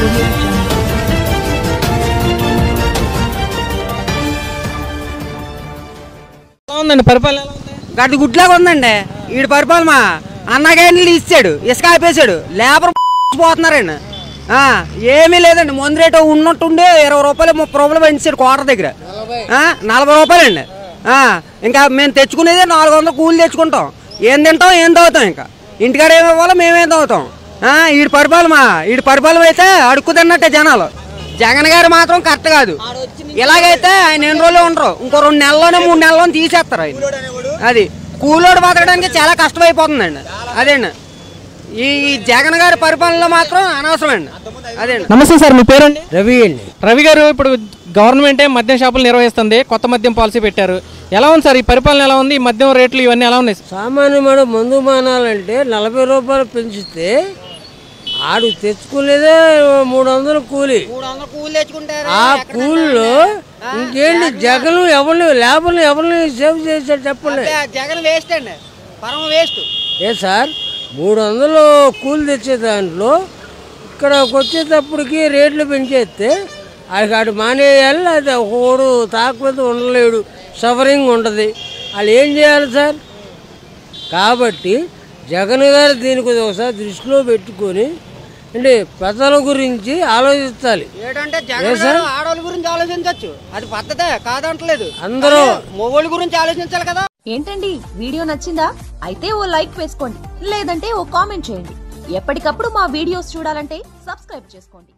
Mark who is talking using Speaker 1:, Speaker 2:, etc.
Speaker 1: పరిపాలన
Speaker 2: గడ్డి గుడ్లాగా ఉందండి. వీడి పరిపాలన అన్నగాయలు ఇచ్చాడు, ఇసుక ఆపేశాడు, లేబర్ పోతున్నారండి. ఏమీ లేదండి. మందు రేటు ఉన్నట్టుండి 20 రూపాయలు 30 రూపాయలు పెంచాడు కోటర్ దగ్గర. 40 రూపాయలండి. ఇంకా మేము తెచ్చుకునేది 400 కూలి తెచ్చుకుంటాం. ఏం తింటాం ఏం తాగుతాం, ఇంకా ఇంటికాడ ఏమి ఇవ్వాలో మేమేం తాగుతాం. వీడి పరిపాలన అయితే అడుక్కుతున్నట్టే జనాలు. జగన్ గారు మాత్రం కరెక్ట్ కాదు. ఇలాగైతే ఆయన ఎన్ని రోజులు ఉండరు, ఇంకో 2 నెలల్లోనే 3 నెలల్లోనే తీసేస్తారు ఆయన. అది కూలోడు బతకడానికి చాలా కష్టమైపోతుందండి. అదేండి ఈ జగన్ గారి పరిపాలనలో మాత్రం అనవసరం అండి. అదేండి.
Speaker 1: నమస్తే సార్, మీ పేరండి?
Speaker 2: రవి అండి.
Speaker 1: రవి గారు, ఇప్పుడు గవర్నమెంటే మద్యం షాపులు నిర్వహిస్తుంది, కొత్త మద్యం పాలసీ పెట్టారు. ఎలా ఉంది సార్ ఈ పరిపాలన? ఎలా ఉంది? ఈ మద్యం రేట్లు ఇవన్నీ ఎలా ఉన్నాయి?
Speaker 3: సామాన్యమైన మందు మానాలంటే 40 రూపాయలు పెంచితే ఆడు తెచ్చుకునేదే 300 కూలి. ఆ కూలీలో ఇంకేంటి జగన్ ఎవరిని లేబర్ని ఎవరిని సేవ్ చేశాడు చెప్పండి.
Speaker 2: జగన్ వేస్ట్ అండి, పరమ వేస్ట్.
Speaker 3: ఏ సార్ 300 కూలి తెచ్చే దాంట్లో ఇక్కడికి వచ్చేటప్పటికి రేట్లు పెంచేస్తే ఆడు మానేయాలి. అది ఒకడు తాకపోతే ఉండలేడు, సఫరింగ్ ఉంటుంది. వాళ్ళు ఏం చేయాలి సార్? కాబట్టి జగన్ గారు దీనికి ఒకసారి దృష్టిలో పెట్టుకొని అంటే ప్రజల గురించి ఆలోచించాలి.
Speaker 2: ఏంటంటే జగన్ ఆడవాళ్ళ గురించి ఆలోచించవచ్చు, అది పద్ధతే కాదంటలేదు.
Speaker 3: అందరూ
Speaker 2: మొగోళ్ళ గురించి ఆలోచించాలి కదా.
Speaker 4: ఏంటండి, వీడియో నచ్చిందా? అయితే ఓ లైక్ వేసుకోండి, లేదంటే ఓ కామెంట్ చేయండి. ఎప్పటికప్పుడు మా వీడియోస్ చూడాలంటే సబ్స్క్రైబ్ చేసుకోండి.